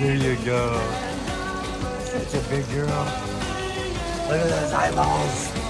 There you go. Such a big girl. Look at those eyeballs.